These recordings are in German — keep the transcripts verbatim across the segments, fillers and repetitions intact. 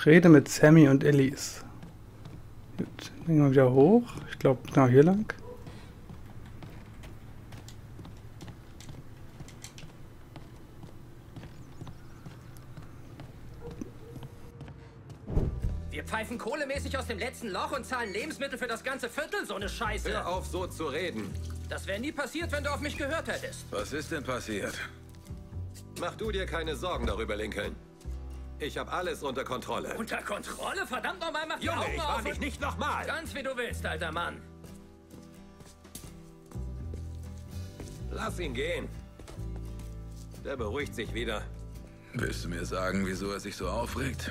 Rede mit Sammy und Elise. Gut, dann gehen wir wieder hoch. Ich glaube, genau hier lang. Wir pfeifen kohlemäßig aus dem letzten Loch und zahlen Lebensmittel für das ganze Viertel, so eine Scheiße. Hör auf, so zu reden. Das wäre nie passiert, wenn du auf mich gehört hättest. Was ist denn passiert? Mach du dir keine Sorgen darüber, Lincoln. Ich habe alles unter Kontrolle. Unter Kontrolle? Verdammt nochmal, mach die Junge, Augen ich auf war dich und- nicht nochmal. Ganz wie du willst, alter Mann. Lass ihn gehen. Der beruhigt sich wieder. Willst du mir sagen, wieso er sich so aufregt?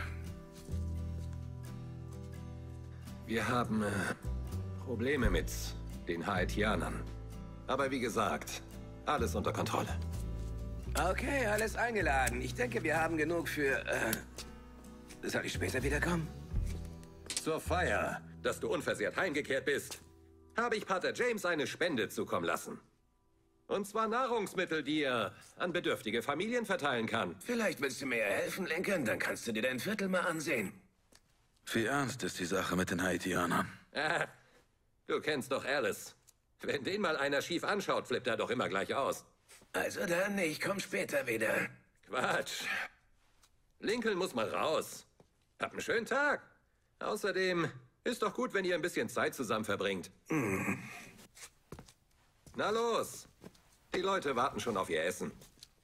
Wir haben äh, Probleme mit den Haitianern. Aber wie gesagt, alles unter Kontrolle. Okay, alles eingeladen. Ich denke, wir haben genug für... Äh, soll ich später wiederkommen? Zur Feier, dass du unversehrt heimgekehrt bist, habe ich Pater James eine Spende zukommen lassen. Und zwar Nahrungsmittel, die er an bedürftige Familien verteilen kann. Vielleicht willst du mir helfen, Lincoln? Dann kannst du dir dein Viertel mal ansehen. Wie ernst ist die Sache mit den Haitianern? Ah, du kennst doch Alice. Wenn den mal einer schief anschaut, flippt er doch immer gleich aus. Also dann, ich komm später wieder. Quatsch. Lincoln muss mal raus. Hab einen schönen Tag. Außerdem ist doch gut, wenn ihr ein bisschen Zeit zusammen verbringt. Mm. Na los. Die Leute warten schon auf ihr Essen.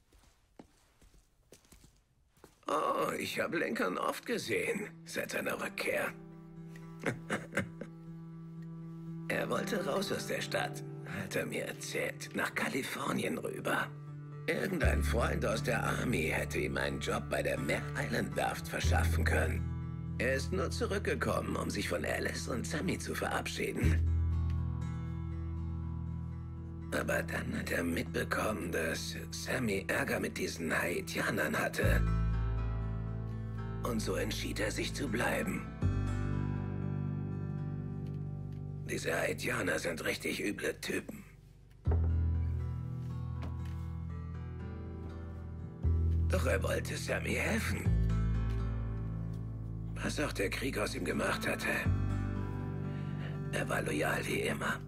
Oh, ich habe Lincoln oft gesehen, seit seiner Rückkehr. Er wollte raus aus der Stadt, hat er mir erzählt, nach Kalifornien rüber. Irgendein Freund aus der Army hätte ihm einen Job bei der Mare Island Werft verschaffen können. Er ist nur zurückgekommen, um sich von Alice und Sammy zu verabschieden. Aber dann hat er mitbekommen, dass Sammy Ärger mit diesen Haitianern hatte. Und so entschied er, sich zu bleiben. Diese Haitianer sind richtig üble Typen. Doch er wollte Sammy helfen. Was auch der Krieg aus ihm gemacht hatte. Er war loyal wie immer.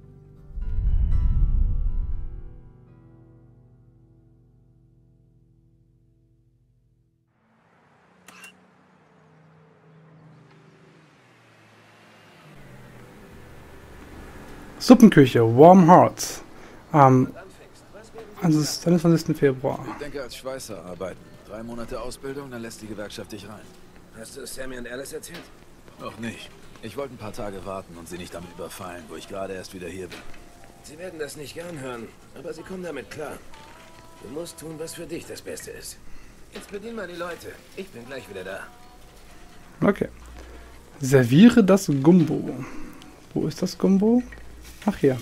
Suppenküche, Warm Hearts. Am einundzwanzigsten Februar. Ich denke, als Schweißer arbeiten. Drei Monate Ausbildung, dann lässt die Gewerkschaft dich rein. Hast du Sammy und Alice erzählt? Noch nicht. Ich wollte ein paar Tage warten und sie nicht damit überfallen, wo ich gerade erst wieder hier bin. Sie werden das nicht gern hören, aber sie kommen damit klar. Du musst tun, was für dich das Beste ist. Jetzt bedienen wir die Leute. Ich bin gleich wieder da. Okay. Serviere das Gumbo. Wo ist das Gumbo? Ach, hier.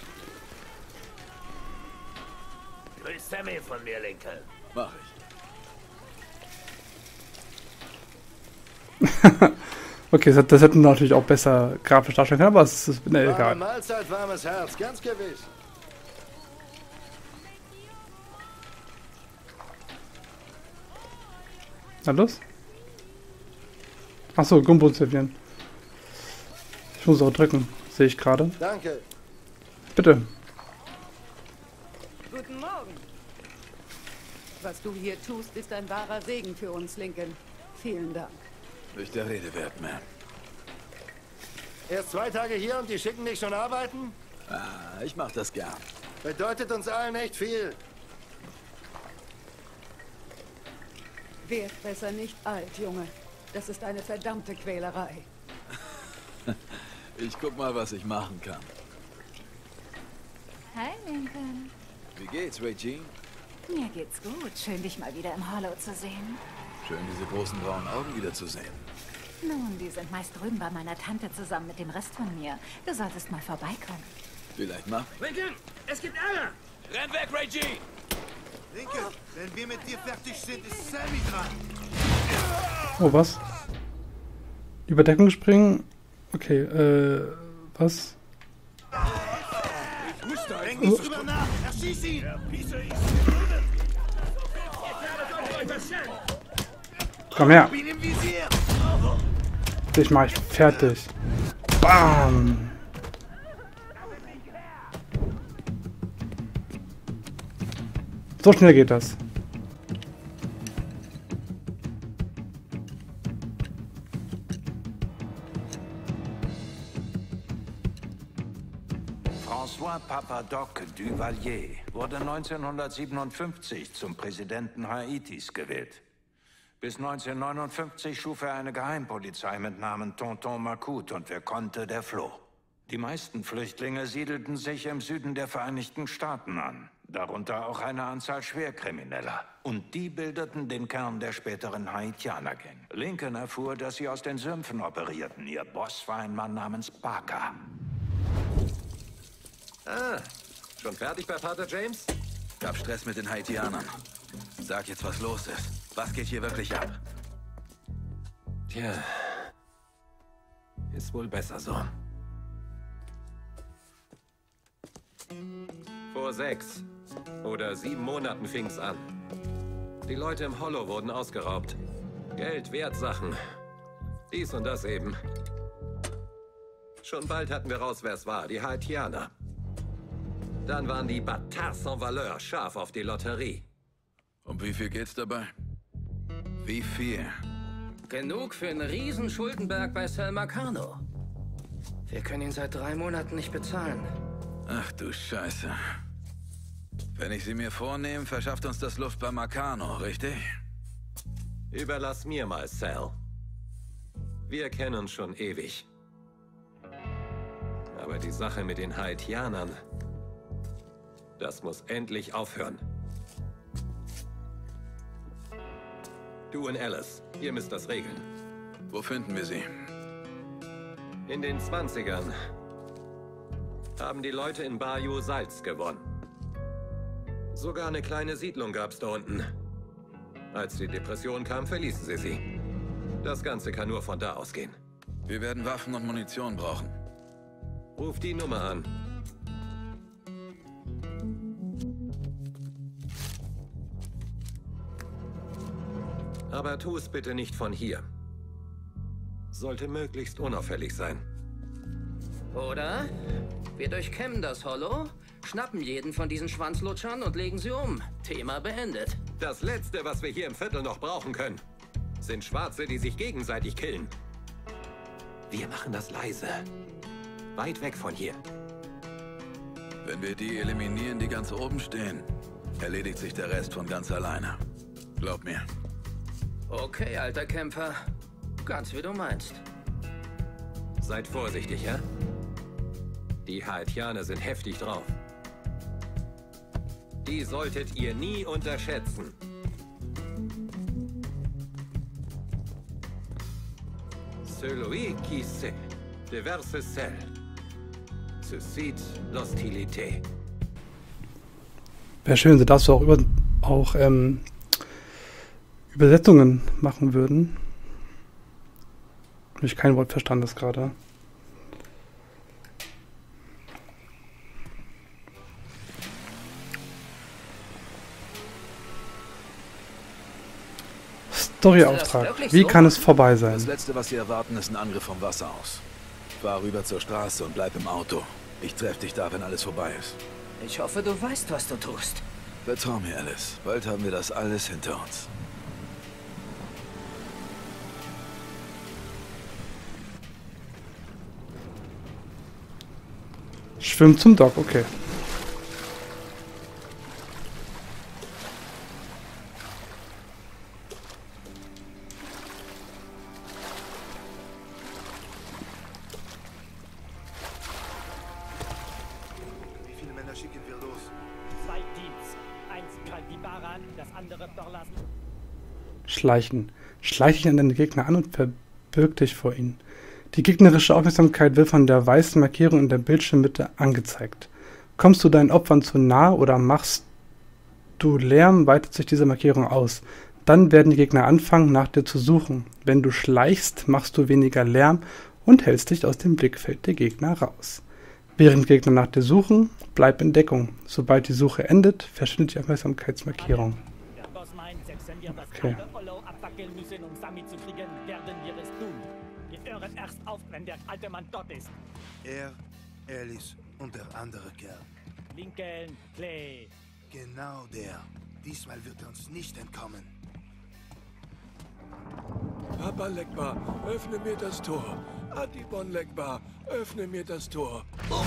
Grüß Sammy von mir, Lincoln. Mach ich. Okay, das, das hätten wir natürlich auch besser grafisch darstellen können, aber es ist ne, egal. Mahlzeit, warmes Herz, ganz gewiss. Na los? Achso, Gumbo servieren. Ich muss auch drücken, sehe ich gerade. Danke. Bitte. Guten Morgen. Was du hier tust, ist ein wahrer Segen für uns, Lincoln. Vielen Dank. Nicht der Rede wert, man. Erst zwei Tage hier und die schicken dich schon arbeiten? Ah, ich mach das gern. Bedeutet uns allen echt viel. Werd besser nicht alt, Junge. Das ist eine verdammte Quälerei. Ich guck mal, was ich machen kann. Hi, Lincoln. Wie geht's, Regine? Mir geht's gut. Schön, dich mal wieder im Hollow zu sehen. Schön, diese großen braunen Augen wiederzusehen. Nun, die sind meist drüben bei meiner Tante zusammen mit dem Rest von mir. Du solltest mal vorbeikommen. Vielleicht mach. Lincoln, es gibt Ärger! Renn weg, Reggie! Lincoln, wenn wir mit dir fertig sind, ist Sammy dran. Oh, was? Überdeckung springen? Okay, äh, was? Denk nicht drüber nach, erschieß ihn! Komm her. Bin im Visier! dich mach ich fertig. Bam! So schnell geht das. François Papadoc Duvalier wurde neunzehnhundertsiebenundfünfzig zum Präsidenten Haitis gewählt. Bis neunzehnhundertneunundfünfzig schuf er eine Geheimpolizei mit Namen Tonton Macoute und wer konnte, der floh. Die meisten Flüchtlinge siedelten sich im Süden der Vereinigten Staaten an, darunter auch eine Anzahl Schwerkrimineller. Und die bildeten den Kern der späteren Haitianer-Gang. Lincoln erfuhr, dass sie aus den Sümpfen operierten. Ihr Boss war ein Mann namens Parker. Ah, schon fertig bei Pater James? Gab Stress mit den Haitianern. Sag jetzt, was los ist. Was geht hier wirklich ab? Tja, ist wohl besser so. Vor sechs oder sieben Monaten fing's an. Die Leute im Hollow wurden ausgeraubt. Geld, Wertsachen. Dies und das eben. Schon bald hatten wir raus, wer es war. Die Haitianer. Dann waren die Bâtards sans Valeur scharf auf die Lotterie. Um wie viel geht's dabei? Wie viel? Genug für einen riesen Schuldenberg bei Sal Marcano. Wir können ihn seit drei Monaten nicht bezahlen. Ach du Scheiße. Wenn ich sie mir vornehme, verschafft uns das Luft bei Marcano, richtig? Überlass mir mal, Sal. Wir kennen uns schon ewig. Aber die Sache mit den Haitianern, das muss endlich aufhören. Du und Alice, ihr müsst das regeln. Wo finden wir sie? In den zwanzigern haben die Leute in Bayou Salz gewonnen. Sogar eine kleine Siedlung gab's da unten. Als die Depression kam, verließen sie sie. Das Ganze kann nur von da ausgehen. Wir werden Waffen und Munition brauchen. Ruf die Nummer an. Aber tu es bitte nicht von hier. Sollte möglichst unauffällig sein. Oder? Wir durchkämmen das Hollow, schnappen jeden von diesen Schwanzlutschern und legen sie um. Thema beendet. Das Letzte, was wir hier im Viertel noch brauchen können, sind Schwarze, die sich gegenseitig killen. Wir machen das leise. Weit weg von hier. Wenn wir die eliminieren, die ganz oben stehen, erledigt sich der Rest von ganz alleine. Glaub mir. Okay, alter Kämpfer. Ganz wie du meinst. Seid vorsichtig, ja? Die Haitianer sind heftig drauf. Die solltet ihr nie unterschätzen. Celui qui sait déverse sel, suscite l'hostilité. Wäre schön, wenn sie dazu auch, über, auch ähm, Übersetzungen machen würden. Habe ich kein Wort verstanden das gerade. Storyauftrag. Wie kann es vorbei sein? Das Letzte, was Sie erwarten, ist ein Angriff vom Wasser aus. Fahr rüber zur Straße und bleib im Auto. Ich treffe dich da, wenn alles vorbei ist. Ich hoffe, du weißt, was du tust. Vertrau mir, Alice. Bald haben wir das alles hinter uns. Schwimmt zum Dock, okay. Wie viele Männer schicken wir los? Zwei Teams. Eins greift die Bar an, das andere verlassen. Schleichen. Schleich dich an deine Gegner an und verbirg dich vor ihnen. Die gegnerische Aufmerksamkeit wird von der weißen Markierung in der Bildschirmmitte angezeigt. Kommst du deinen Opfern zu nahe oder machst du Lärm, weitet sich diese Markierung aus. Dann werden die Gegner anfangen, nach dir zu suchen. Wenn du schleichst, machst du weniger Lärm und hältst dich aus dem Blickfeld der Gegner raus. Während Gegner nach dir suchen, bleib in Deckung. Sobald die Suche endet, verschwindet die Aufmerksamkeitsmarkierung. Der Boss meint, selbst wenn wir das Okay. halbe Hollow abwackeln müssen, um Sammy zu kriegen, werden wir es tun. Wir hören erst auf, wenn der alte Mann dort ist. Er, Alice und der andere Kerl. Lincoln Clay. Genau der. Diesmal wird er uns nicht entkommen. Papa Legba, öffne mir das Tor. Adibon Legba, öffne mir das Tor.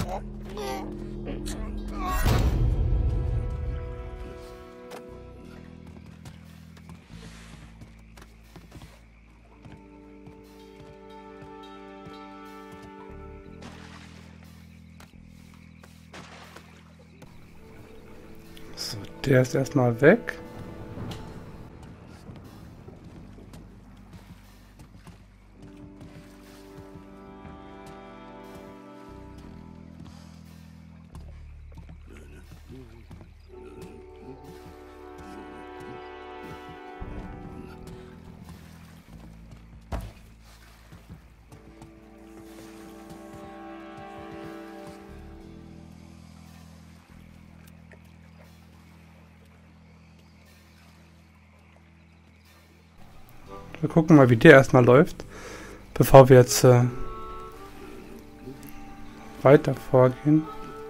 So, der ist erstmal weg. Wir gucken mal, wie der erstmal läuft, bevor wir jetzt äh, weiter vorgehen.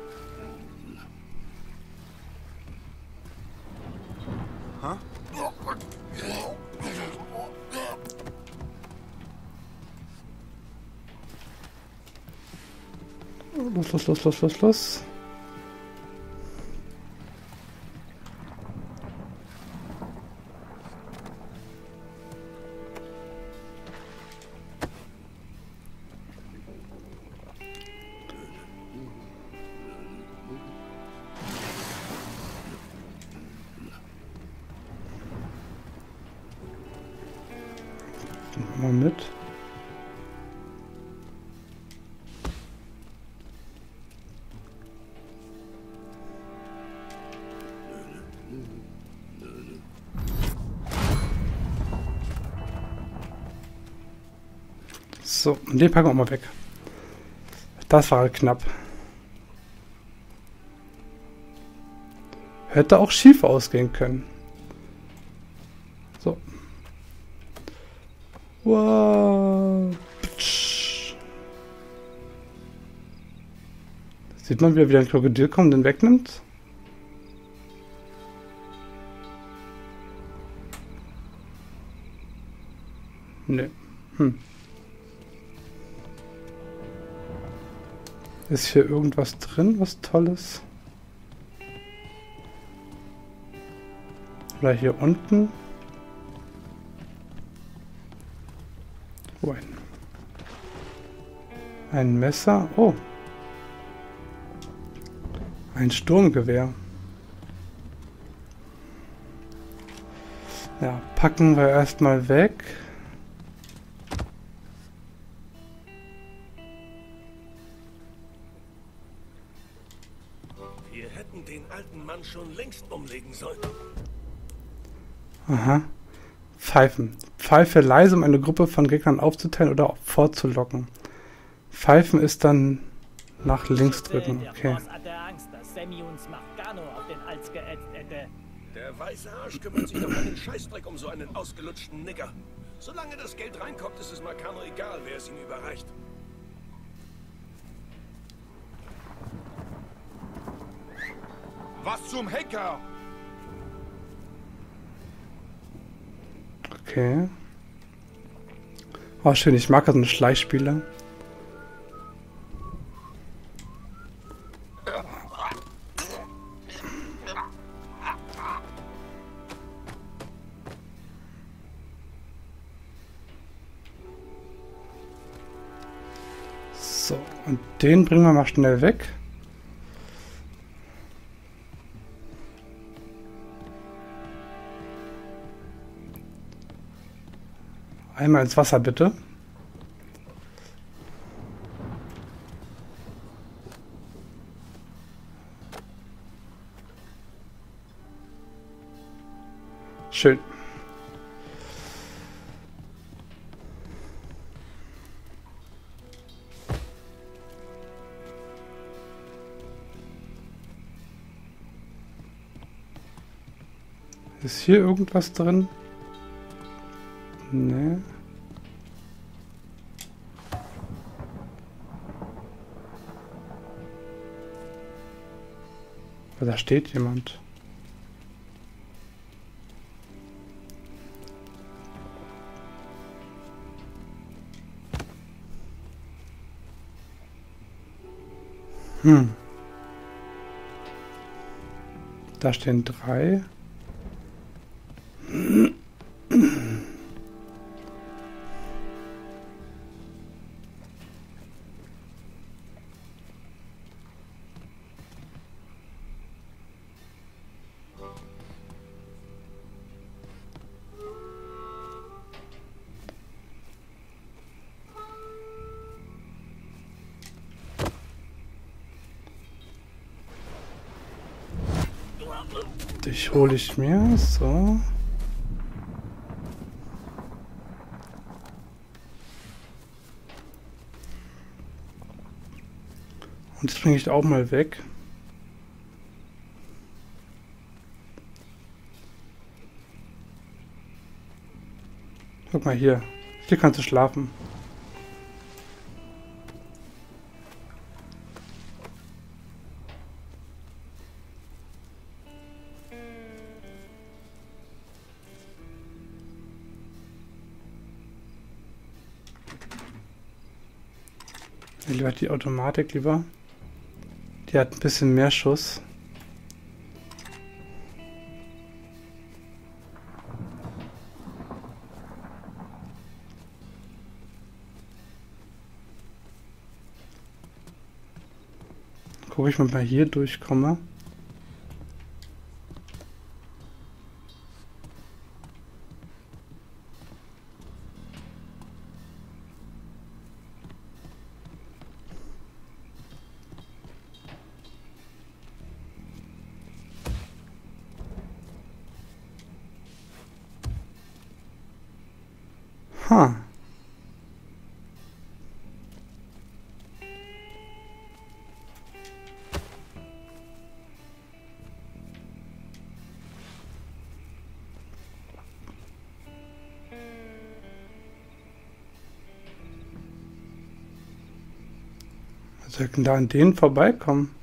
Los, los, los, los, los, los. Mal mit. So, den packen wir mal weg. Das war halt knapp. Hätte auch schief ausgehen können. So. Wow. Sieht man, wie er wieder ein Krokodil kommt und den wegnimmt? Ne. Hm. Ist hier irgendwas drin, was Tolles? Oder hier unten? Oh, ein, ein Messer. Oh. Ein Sturmgewehr. Ja, packen wir erstmal weg. Wir hätten den alten Mann schon längst umlegen sollen. Aha. Pfeifen. Pfeife leise, um eine Gruppe von Gegnern aufzuteilen oder auch vorzulocken. Pfeifen ist dann nach links drücken. Okay. Der Boss hatte Angst, dass Sammy uns Marcano auf den Hals geätzt hätte. Der weiße Arsch kümmert sich doch einen Scheißdreck um so einen ausgelutschten Nigger. Solange das Geld reinkommt, ist es Marcano egal, wer es ihm überreicht. Was zum Henker? Okay. Oh, schön. Ich mag also eine Schleichspiele. So, und den bringen wir mal schnell weg. Einmal ins Wasser, bitte. Schön. Ist hier irgendwas drin? Nee. Aber da steht jemand. Hm. Da stehen drei. Dich hole ich mir, so. Und jetzt springe ich auch mal weg. Guck mal hier. Hier kannst du schlafen. Lieber die Automatik lieber. Die hat ein bisschen mehr Schuss. Gucke ich mal, mal hier durchkomme. Ha. Was soll denn da an denen vorbeikommen?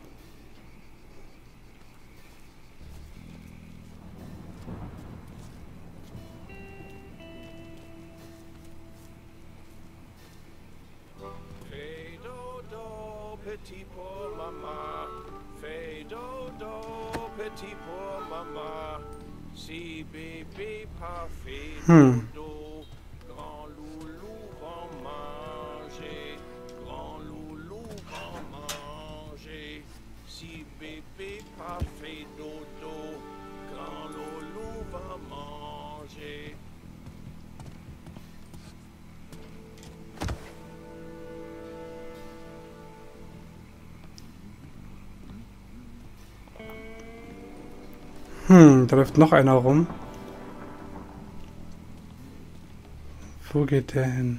Petit pour maman, fais dodo, petit pour maman, si bébé parfait Hmm. dodo, grand loulou va manger, grand loulou va manger, si bébé parfait dodo, grand loulou va manger. Hm, da läuft noch einer rum. Wo geht der hin?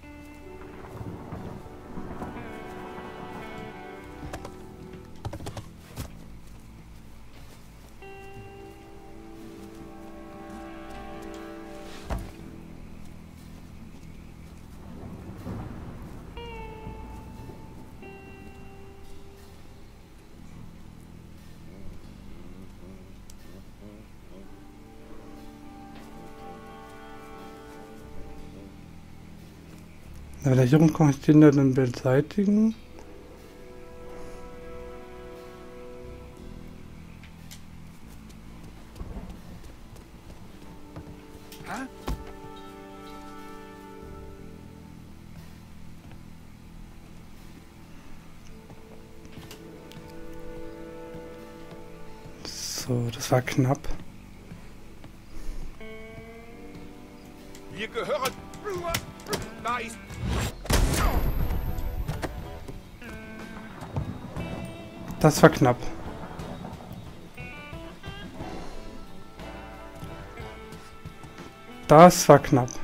Na, wenn er hier rumkommt, kann ich den dann beseitigen. So, das war knapp. Wir gehören... Nice. Das war knapp. Das war knapp.